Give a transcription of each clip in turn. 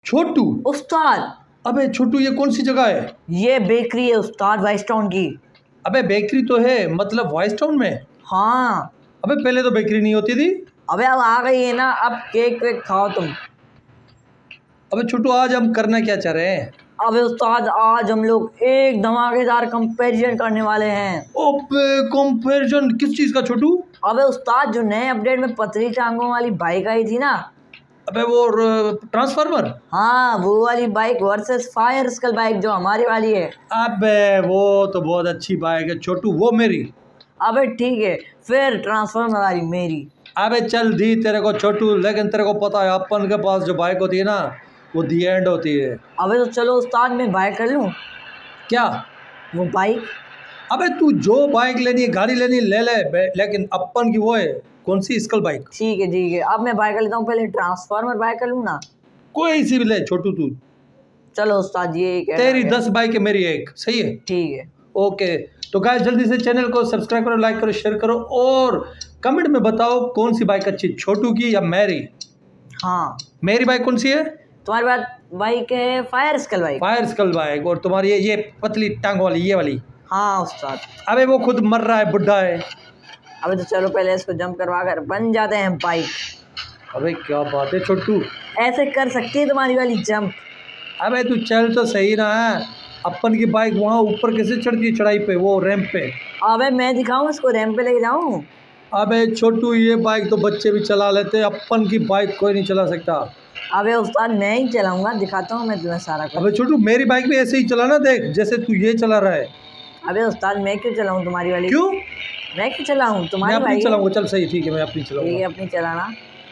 छोटू उस्ताद। अबे छोटू ये कौन सी जगह है? ये बेकरी है उस्ताद, वाइस टाउन की। अबे बेकरी तो है, मतलब वॉइस टाउन में? हाँ। अबे पहले तो बेकरी नहीं होती थी। अबे अब आ गई है ना, अब केक वेक खाओ तुम। अबे छोटू आज हम करना क्या चाह रहे हैं? अबे उस्ताद आज हम लोग एक धमाकेदार कंपैरिजन करने वाले हैं। अबे कंपैरिजन किस चीज का छोटू? अबे उस्ताद जो नए अपडेट में पतली टांगों वाली बाइक आई थी ना। अबे वो ट्रांसफार्मर। हाँ वो वाली bike versus fire skull bike जो हमारी वाली है। अबे वो तो बहुत अच्छी बाइक है छोटू, वो मेरी। अबे ठीक है, फिर ट्रांसफार्मर वाली मेरी। अबे चल दी तेरे को छोटू, लेकिन तेरे को पता है अपन के पास जो बाइक होती है ना वो दी एंड होती है। अबे तो चलो उस्ताद मैं बाय कर लूँ। क्या? वो बाइक। अबे तू जो बाइक लेनी है, गाड़ी लेनी है, ले ले, लेकिन अपन की वो है कौन सी, स्कल बाइक। ठीक है, अब मैं बाय कर लेता हूँ, पहले ट्रांसफार्मर बाय कर लूँ ना। कोई सी भी ले छोटू तू। चलो उस्ताद ये एक तेरी 10 बाइक है, मेरी एक, सही है? ठीक है। ओके तो गाइस जल्दी से चैनल को सब्सक्राइब करो, लाइक करो, शेयर करो और कमेंट में बताओ कौन सी बाइक अच्छी, छोटू की या मेरी? हाँ मेरी बाइक कौन सी है? तुम्हारी बाइक है fire skull bike. Fire skull bike. और तुम्हारी ये पतली टांग वाली, ये वाली? हाँ उस्ताद। अबे वो खुद मर रहा है, बुढ़ा है। अबे तो चलो पहले इसको जंप करवा कर बन जाते हैं बाइक। अबे क्या बात है छोटू, ऐसे कर सकती है तुम्हारी वाली जंप। अबे तू चल तो सही ना। अपन की बाइक वहाँ ऊपर कैसे चढ़ती है, चढ़ाई पे, वो रैंप पे? अबे मैं दिखाऊं इसको, रैंप पे लेके जाऊं? अबे छोटू ये बाइक तो बच्चे भी चला लेते, अपन की बाइक कोई नहीं चला सकता। अबे उस्ताद मैं ही चलाऊंगा, दिखाता हूँ मैं तुम्हें सारा कुछ। अबे छोटू मेरी बाइक भी ऐसे ही चलाना, देख जैसे तू ये चला रहा है। अबे उस्ताद मैं क्यों चलाऊं तुम्हारी वाली? क्यों? मैं क्यों चलाऊं मैं तुम्हारी अपनी बाइक? चलाऊंगा, चल सही, ठीक है मैं अपनी ठीक है चलाऊंगा। अपनी चलाना।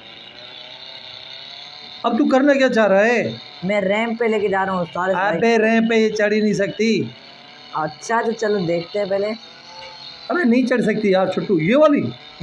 अब तू करना क्या चाह रहा है? मैं रैंप पे लेके जा रहा हूँ उस्ताद इस बाइक। अबे रैंप पे ये चढ़ ही नहीं सकती। अच्छा तो चलो देखते हैं पहले। अबे नहीं चढ़ सकती यार छोटू, ये वाली।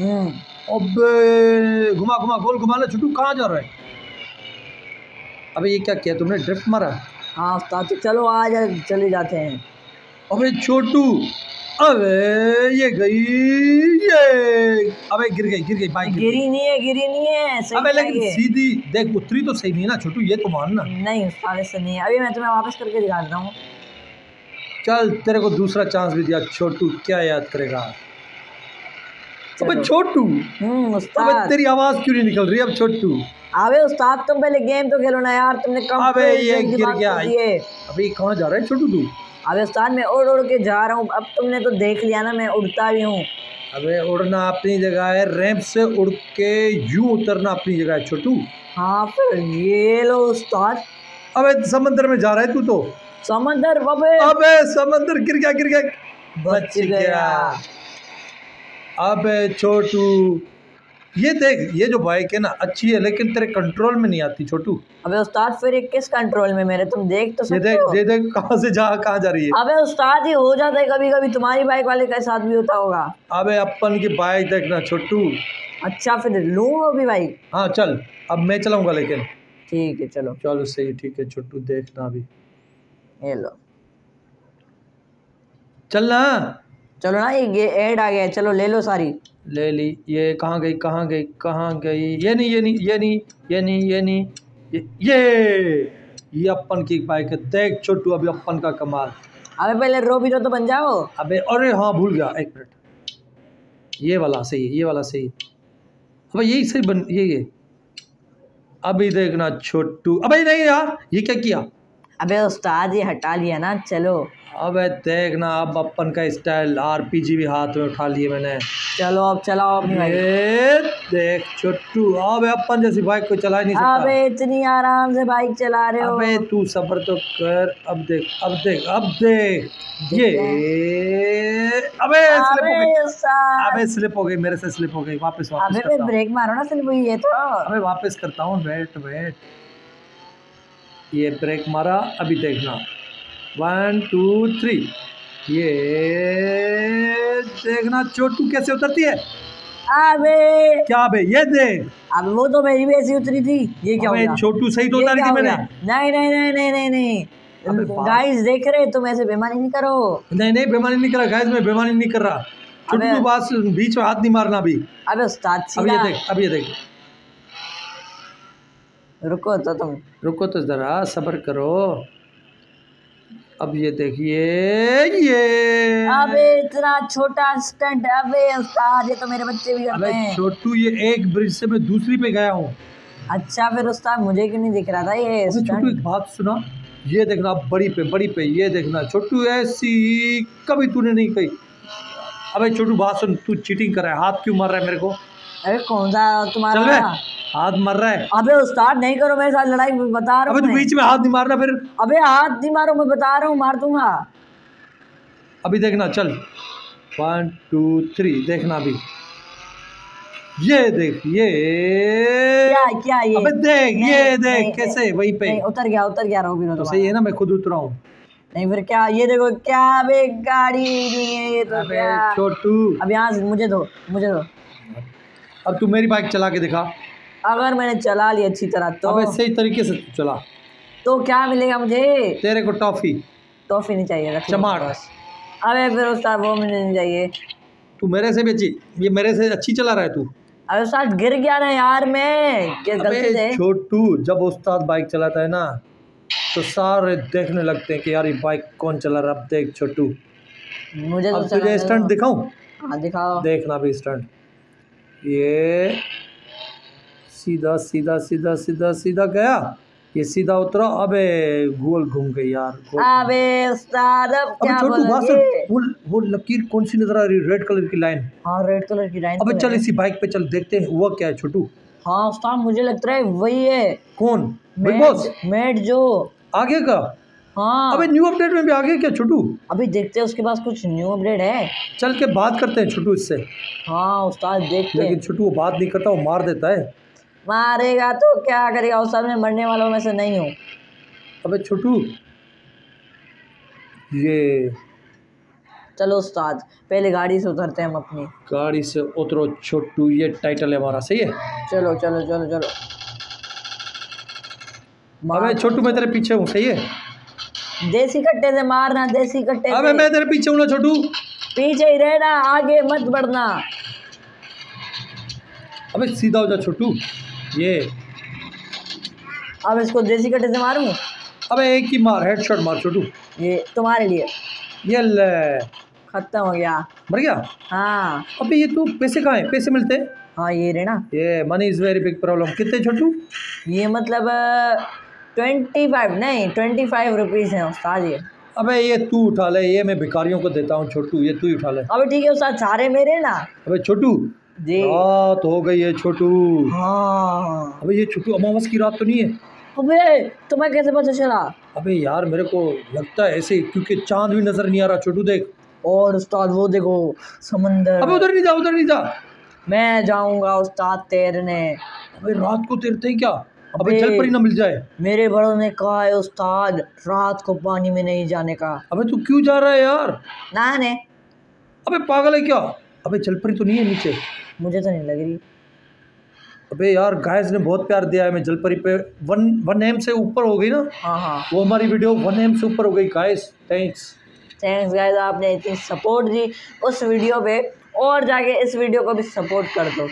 अबे घुमा घुमा गोल घुमा ले छोटू, कहाँ जा रहा है? अबे ये क्या किया तुमने, ड्रिफ्ट मारा? हाँ उस्ताद तो चलो आज चले जाते हैं। अबे छोटू, अबे ये गई, ये अबे गिर गई बाइक। गिरी नहीं है सही। अबे लेकिन सीधी देख, उतरी तो सही नहीं ना छोटू, ये तो मानना। नहीं उस्ताद ऐसा नहीं है, अभी मैं तुम्हें वापस करके दिखा देता हूँ। चल तेरे को दूसरा चांस भी दिया छोटू, क्या याद करेगा? अबे छोटू, उस्ताद अबे तेरी आवाज क्यों नहीं निकल रही अब छोटू? अबे उस्ताद तुम पहले गेम तो खेलो ना यार, तुमने कम। अबे ये गिर गया। अबे कहाँ जा रहा है छोटू तू? अबे उस्ताद मैं उड़ के जा रहा हूँ, अब तुमने तो देख लिया ना मैं उड़ता भी हूँ। अबे उड़ना अपनी जगह है, रैंप से उड़ के यूं उतरना अपनी जगह है छोटू। हाँ फिर ये लो उस्ताद। अबे समंदर में जा रहा है तू तो। समंदर? अबे समंदर, गिर गया, बच गया। अबे छोटू ये देख, ये जो बाइक है ना अच्छी है, लेकिन तेरे कंट्रोल में नहीं आती छोटू। अबे उस्ताद फिर ये किस कंट्रोल में मेरे, तुम देख तो सकते हो। ये देख कहाँ से कहाँ जा रही है। अबे उस्ताद ये हो जाता है कभी कभी, तुम्हारी बाइक वाले के साथ भी होता होगा। अबे अपन की बाइक देखना छोटू। अच्छा फिर लूँ वो भी बाइक? हाँ चल, अब मैं चलाऊंगा लेकिन। ठीक है चलो। चलो सही, ठीक है छोटू, देखना अभी। ये लो चलना। चलो ना, ये ऐड आ गया है, चलो ले लो सारी। ले ली। ये कहाँ गई? ये नहीं, ये अपन की बाइक है, देख छोटू अभी अपन का कमाल। अबे पहले रो भी तो बन जाओ। अबे अरे हाँ भूल गया, एक मिनट, ये वाला सही है, ये वाला सही है। अबे यही सही बन, ये अभी देखना छोटू। अबे नहीं यार, ये क्या किया? अबे उस्ताद ये हटा लिया ना, चलो। अबे देखना अब अपन का स्टाइल, आरपीजी भी हाथ में उठा लिए मैंने। चलो अब चलाओ अपनी बाइक। देख छोटू, अबे अपन जैसी बाइक को चला नहीं सकता। अबे इतनी आराम से बाइक चला रहे हो। अबे तू सब्र तो कर, अब देख ये। अबे स्लिप हो गई मेरे से, स्लिप हो गई, वापस अबे ब्रेक मारो ना, स्लिप हुई है तो। अबे वापस करता हूँ, वेट। ये ब्रेक मारा, अभी देखना 1 2 3, ये देखना छोटू कैसे उतरती है। अबे क्या बे, ये देख। अब वो तो मेरी भी ऐसी उतरी थी, ये क्या होगा? छोटू सही तो उतारी थी मैंने। नहीं गाइस देख रहे, तुम ऐसे बेईमानी नहीं करो। नहीं बेईमानी नहीं कर रहा गाइस, मैं बेईमानी नहीं कर रहा छोटू, तू बस बीच में हाथ नहीं मारना अभी। अबे उस्ताद अब ये देख, रुको तो तुम। रुको तो जरा, सब्र करो। अब ये देखिए, ये अबे इतना छोटा स्टंट, अबे उस्ताद ये तो मेरे बच्चे भी करते अबे हैं। छोटू, ये एक ब्रिज से मैं दूसरी पे गया हूँ। अच्छा फिर उस्ताद मुझे क्यों नहीं दिख रहा था ये अबे छोटू, स्टंट? एक बात सुना, ये देखना बड़ी पे ये देखना छोटू, ऐसी कभी तूने नहीं कही। अबे छोटू बात सुन, तू चीटिंग कर रहा है, हाथ क्यों मार रहा है मेरे को? अरे कौन सा चल तुम्हारा? बे, हाथ मार रहा है। अबे उस्ताद नहीं करो मेरे साथ लड़ाई, मैं बता रहा अबे हूँ तू मैं। बीच में हाथ नहीं मारना फिर। अबे हाथ नहीं मारो, मैं बता रहा हूँ, मार दूंगा। अभी देखना, चल 1 2 3 देखना अभी। ये देख, ये क्या ये? अबे देख, नहीं, ये देख नहीं, कैसे वहीं पे। नहीं, उतर गया रहो तो सही है ना, मैं खुद उतरा हूँ। नहीं फिर क्या, ये देखो क्या, अबे गाड़ी नहीं है ये तो अबे क्या। छोटू, अब यहाँ से मुझे दो। अब तू मेरी बाइक चला के दिखा। अगर मैंने चला ली अच्छी तरह तो अबे सही तरीके से तू चला, तो क्या मिलेगा मुझे? तेरे को टॉफी। टॉफी नहीं चाहिए, रख लो चमाट। बस। अबे फिर उस्ताद वो मुझे नहीं चाहिए। तू मेरे से भी अच्छी, ये मेरे से अच्छी चला रहा है तू। अबे उस्ताद गिर गया ना यार मैं, क्या गलती अबे से। छोटू, जब उस्ताद बाइक चलाता है ना तो सारे देखने लगते हैं कि यार ये बाइक कौन चला रहा है। अब देख छोटू, मुझे तो अब तुझे चलाने स्टंट दो। दिखाऊं? हाँ दिखाओ। देखना भी स्टंट। ये सीधा सीधा सीधा सीधा सीधा गया, ये सीधा उतरा। अबे गोल घूम गई यार, गोल। अबे उस्ताद अब अबे क्या छोटू बात सुन, बोलोगे? वो लकीर कौन सी नजर आ रही है? रेड कलर की लाइन। हाँ रेड कलर की लाइन अबे तो चल है। इसी बाइक पे चल, देखते हैं हुआ क्या है छोटू। हाँ उस्ताद मुझे लगता है वही है। कौन? बिग बॉस मेट जो आगे का? हाँ अबे न्यू अपडेट में भी आगे क्या छोटू? अभी देखते हैं उसके पास कुछ न्यू अपडेट है। चल के बात करते हैं छोटू इससे। हाँ उस्ताद देखते लेकिन हैं। छोटू वो बात नहीं करता, वो मार देता है। मारेगा तो क्या करेगा, उस्ताद मैं मरने वालों में से नहीं हूँ। अबे छोटू, ये चलो उस्ताद पहले गाड़ी से उतरते हैं हम अपनी। गाड़ी से उतरो छोटू, ये टाइटल है हमारा, सही है। चलो चलो चलो चलो। अबे छोटू मैं तेरे पीछे हूँ, सही है। देसी कट्टे से मारना, देसी कट्टे अबे से। मैं तेरे पीछे हूँ ना छोटू। पीछे ही रहना, आगे मत बढ़ना। अबे सीधा हो जा छोटू। ये अब इसको देसी कट्टे से मारूं? अबे एक ही मार, हेडशॉट मार छोटू। ये तुम्हारे लिए। ये ले, खत्म हो गया। मर गया। हाँ अबे ये तू पैसे कहाँ है? पैसे मिलते हैं? हाँ ये रहे ना। ये money is very big problem. कितने छोटू? ये मतलब 25 नहीं 25 रुपीज़ है उस्ताद ये। अबे ये तू उठा ले, ये मैं भिखारियों को देता हूँ छोटू, ये तू ही उठा ले। अबे ठीक है उस्ताद, सारे मेरे ना। अबे छोटू, जी रात हो गई है छोटू। हाँ। अबे ये छोटू अमावस की रात तो नहीं है? अबे तुम्हें कैसे पता चला? अबे यार मेरे को लगता है ऐसे, क्योंकि चांद भी नजर नहीं आ रहा छोटू, देख। और उस्ताद वो देखो समंदर। अबे उधर नहीं जा, उधर नहीं जा। मैं जाऊंगा उस्ताद तैरने। अबे रात को तैरते हैं क्या? अबे अबे जल परी ना मिल जाए। मेरे बड़ों ने कहा है उस्ताद रात को पानी में नहीं जाने का। अबे तू क्यों जा रहा है यार? नहाने। अबे पागल है क्या? अबे जल परी तो नहीं है नीचे? मुझे तो नहीं लग रही। अबे यार गाइस ने बहुत प्यार दिया है, मैं जल परी पे 1M से ऊपर हो गई ना, हाँ हाँ वो हमारी वीडियो 1M से ऊपर हो गई गाइस। थैंक्स गाइस, आपने इतनी सपोर्ट दी उस वीडियो पे, और जाके इस वीडियो को भी सपोर्ट कर दो।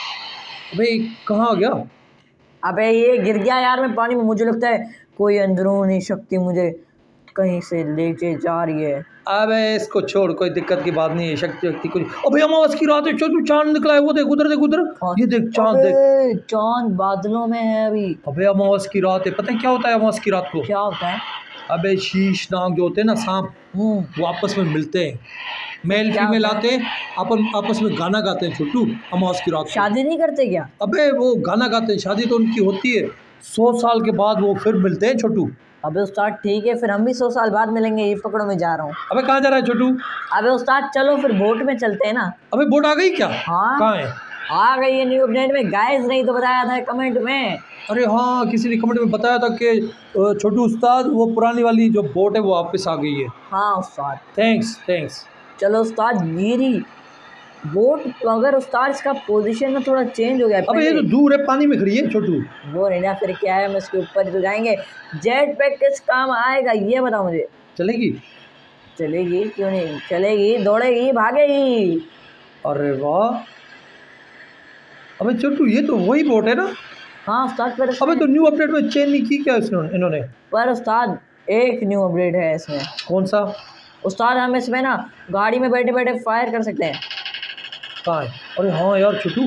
अबे कहाँ आ गया? अबे ये गिर गया यार मैं पानी में, मुझे लगता है कोई अंदरूनी शक्ति मुझे कहीं से लेके जा रही है। अबे इसको छोड़, कोई दिक्कत की बात नहीं है, शक्ति शक्ति कुछ। अबे अमावस की रात है छोटू, चांद निकला है, वो देख उधर, देख उधर, ये देख चांद देख। अबे चांद बादलों में है अभी। अबे अमावस की रात है, पता है क्या होता है अमावस की रात को? क्या होता है? अबे शीश नाग जो होते हैं ना, सांप, वो आपस में मिलते हैं, मेल फीमेल आते हैं, अपन आपस में गाना गाते हैं छोटू अमावस की रात को। शादी नहीं करते क्या? अबे वो गाना गाते हैं, शादी तो उनकी होती है 100 साल के बाद, वो फिर मिलते हैं छोटू। अबे उस्ताद ठीक है, फिर हम भी 100 साल बाद मिलेंगे। ये पकड़ो मैं जा रहा हूँ। अबे कहाँ जा रहा है छोटू? अबे उस्ताद चलो फिर बोट में चलते हैं ना। अबे बोट आ गई क्या? हाँ कहाँ है? आ गई है न्यू अपडेट में गाइस, नहीं तो बताया था कमेंट में। अरे हाँ, किसी ने कमेंट में बताया था कि छोटू उस्ताद वो पुरानी वाली जो बोट है वो वापस आ गई है। हाँ उस्ताद थैंक्स थैंक्स। चलो उस्ताद गिरी बोट, मगर उस्ताद इसका पोजीशन ना थोड़ा चेंज हो गया। अबे ये तो दूर है, पानी में खड़ी है छोटू। वो नहीं ना, फिर क्या है, हम इसके ऊपर ही तो जाएंगे। जेट पैक किस काम आएगा ये बताओ मुझे। चलेगी? चलेगी क्यों नहीं चलेगी, दौड़ेगी भागेगी। अरे वाह। अबे छोटू ये तो वही बोट है ना? हाँ उस्ताद पर अबे तो न्यू अपडेट में चेंज नहीं की क्या इन्होंने? पर उस्ताद एक न्यू अपडेट है इसमें। कौन सा? उस्ताद हम इसमें ना गाड़ी में बैठे बैठे फायर कर सकते हैं। कहाँ है? अरे हाँ यार छोटू,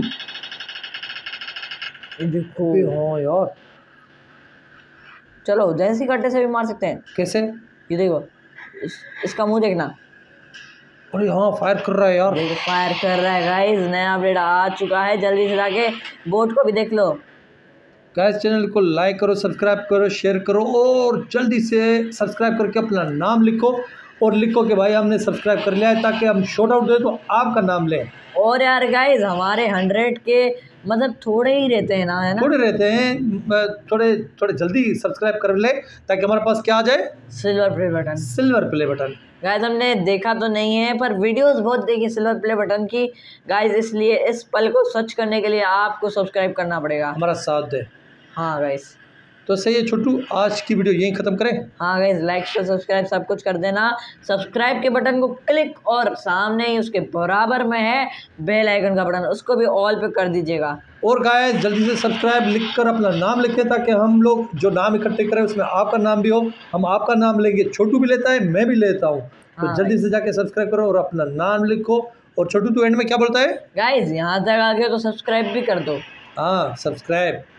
ये देखो। अरे हाँ यार। चलो जैसी कट्टे से भी मार सकते हैं। कैसे? ये देखो, इसका मुंह देखना। अरे हाँ फायर कर रहा है यार। देखो फायर कर रहा है गाइस, नया अपडेट आ चुका है, जल्दी से जाके बोट को भी देख लो। गाइस चैनल को लाइक करो, सब्सक्राइब करो, शेयर करो और जल्दी से सब्सक्राइब करके अपना नाम लिखो और लिखो कि भाई हमने सब्सक्राइब कर लिया है, ताकि हम शॉर्ट आउट दें तो आपका नाम लें। और यार गाइस हमारे 100 के मतलब थोड़े ही रहते हैं ना, है ना? थोड़े रहते हैं, थोड़े जल्दी सब्सक्राइब कर ले ताकि हमारे पास क्या आ जाए, silver play button. Silver play button. Guys हमने देखा तो नहीं है पर वीडियोस बहुत देखी सिल्वर प्ले बटन की गाइस, इसलिए इस पल को सच करने के लिए आपको सब्सक्राइब करना पड़ेगा। हमारा साथ दे। हाँ गाइस। तो सही है छोटू, आज की वीडियो यहीं ख़त्म करें। हाँ गाइस, लाइक शेयर सब्सक्राइब सब कुछ कर देना। सब्सक्राइब के बटन को क्लिक और सामने ही उसके बराबर में है बेल आइकन का बटन, उसको भी ऑल पे कर दीजिएगा। और गाइस जल्दी से सब्सक्राइब लिखकर अपना नाम लिखें ताकि हम लोग जो नाम इकट्ठे करें उसमें आपका नाम भी हो। हम आपका नाम लेंगे, छोटू भी लेता है, मैं भी लेता हूँ। तो हाँ जल्दी से जाके सब्सक्राइब करो और अपना नाम लिखो। और छोटू तू एंड में क्या बोलता है? गाइस यहाँ तक आ गए तो सब्सक्राइब भी कर दो। हाँ सब्सक्राइब।